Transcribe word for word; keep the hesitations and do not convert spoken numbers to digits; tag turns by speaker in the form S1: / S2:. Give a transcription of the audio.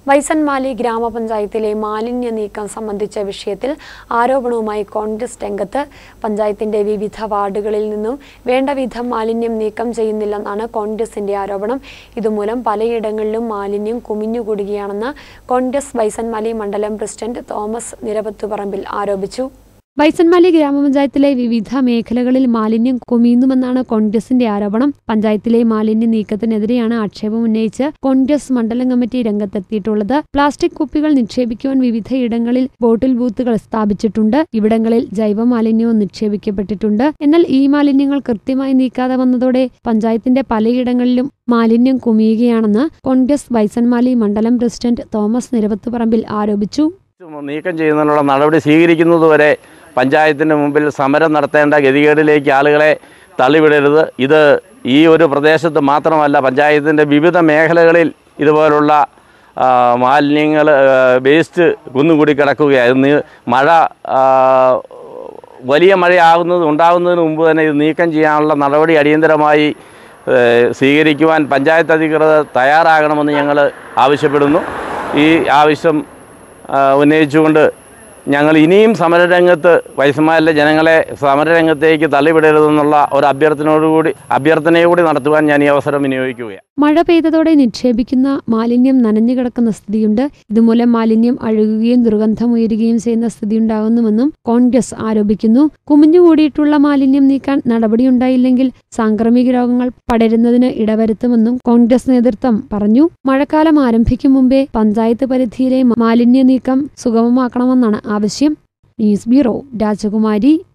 S1: വൈസന്മാലി ഗ്രാമപഞ്ചായത്തിലെ മാലിന്യ നീക്കം സംബന്ധിച്ച വിഷയത്തിൽ ആരോപണവുമായി കോൺഗ്രസ് രംഗത്ത്. പഞ്ചായത്തിന്റെ വിവിധ വാർഡുകളിൽ നിന്നും വേണ്ടവിധം മാലിന്യം നീക്കം ചെയ്യുന്നില്ലെന്നാണ് കോൺഗ്രസിന്റെ ആരോപണം. ഇതുമൂലം പലയിടങ്ങളിലും മാലിന്യം കുമിഞ്ഞുകൂടുകയാണെന്ന് കോൺഗ്രസ് വൈസന്മാലി മണ്ഡലം പ്രസിഡന്റ് തോമസ് നിരപത്തുപറമ്പിൽ ആരോപിച്ചു. വൈസന്മാലി ഗ്രാമപഞ്ചായത്തിലെ വിവിധ മേഖലകളിൽ മാലിന്യം കുമിയുന്നുമെന്നാണ് കോൺഗ്രസിന്റെ ആരോപണം. പഞ്ചായത്തിലെ മാലിന്യ നീക്കത്തിനെതിരെയാണ് ആക്ഷേപം ഉന്നയിച്ച് കോൺഗ്രസ് മണ്ഡലം കമ്മിറ്റി രംഗത്തെത്തിയിട്ടുള്ളത്. പ്ലാസ്റ്റിക് കുപ്പികൾ നിക്ഷേപിക്കുവാൻ വിവിധ ഇടങ്ങളിൽ ബോട്ടിൽ ബൂത്തുകൾ സ്ഥാപിച്ചിട്ടുണ്ട്. ഇവിടങ്ങളിൽ ജൈവ മാലിന്യവും നിക്ഷേപിക്കപ്പെട്ടിട്ടുണ്ട്. എന്നാൽ ഈ മാലിന്യങ്ങൾ കൃത്യമായി നീക്കാതെ വന്നതോടെ പഞ്ചായത്തിന്റെ പലയിടങ്ങളിലും മാലിന്യം കുമിയുകയാണെന്ന് കോൺഗ്രസ് വൈസന്മാലി മണ്ഡലം പ്രസിഡന്റ് തോമസ് നിരപത്തുപറമ്പിൽ ആരോപിച്ചു.
S2: നീക്കം ചെയ്യുന്നതിനുള്ള നടപടി സ്വീകരിക്കുന്നതുവരെ പഞ്ചായത്തിൻ്റെ മുമ്പിൽ സമരം നടത്തേണ്ട ഗതികേടിലേക്ക് ആളുകളെ തള്ളിവിടരുത്. ഇത് ഈ ഒരു പ്രദേശത്ത് മാത്രമല്ല, പഞ്ചായത്തിൻ്റെ വിവിധ മേഖലകളിൽ ഇതുപോലുള്ള മാലിന്യങ്ങൾ വേസ്റ്റ് കുന്നുകൂടി കിടക്കുകയായിരുന്നു. മഴ വലിയ മഴയാകുന്നത് ഉണ്ടാകുന്നതിന് മുമ്പ് തന്നെ ഇത് നീക്കം ചെയ്യാനുള്ള നടപടി അടിയന്തരമായി സ്വീകരിക്കുവാൻ പഞ്ചായത്ത് അധികൃതർ തയ്യാറാകണമെന്ന് ഞങ്ങൾ ആവശ്യപ്പെടുന്നു. ഈ ആവശ്യം ഉന്നയിച്ചുകൊണ്ട് ഞങ്ങൾ ഇനിയും സമരരംഗത്ത് വൈസന്മാലിലെ ജനങ്ങളെ സമരരംഗത്തേക്ക് തള്ളിവിടരുതെന്നുള്ള ഒരു അഭ്യർത്ഥനയോടുകൂടി അഭ്യർത്ഥനയോടുകൂടി നടത്തുവാൻ ഞാൻ ഈ അവസരം വിനിയോഗിക്കുകയാണ്.
S1: മഴ പെയ്തതോടെ നിക്ഷേപിക്കുന്ന മാലിന്യം നനഞ്ഞു കിടക്കുന്ന സ്ഥിതിയുണ്ട്. ഇതുമൂലം മാലിന്യം അഴുകുകയും ദുർഗന്ധമുയരുകയും ചെയ്യുന്ന സ്ഥിതിയുണ്ടാകുന്നുവെന്നും കോൺഗ്രസ് ആരോപിക്കുന്നു. കുമിഞ്ഞുകൂടിയിട്ടുള്ള മാലിന്യം നീക്കാൻ നടപടിയുണ്ടായില്ലെങ്കിൽ സാംക്രമിക രോഗങ്ങൾ പടരുന്നതിന് ഇടവരുത്തുമെന്നും കോൺഗ്രസ് നേതൃത്വം പറഞ്ഞു. മഴക്കാലം ആരംഭിക്കും മുമ്പേ പഞ്ചായത്ത് പരിധിയിലെ മാലിന്യ നീക്കം സുഗമമാക്കണമെന്നാണ് ആവശ്യം. ന്യൂസ് ബ്യൂറോ, രാജകുമാരി.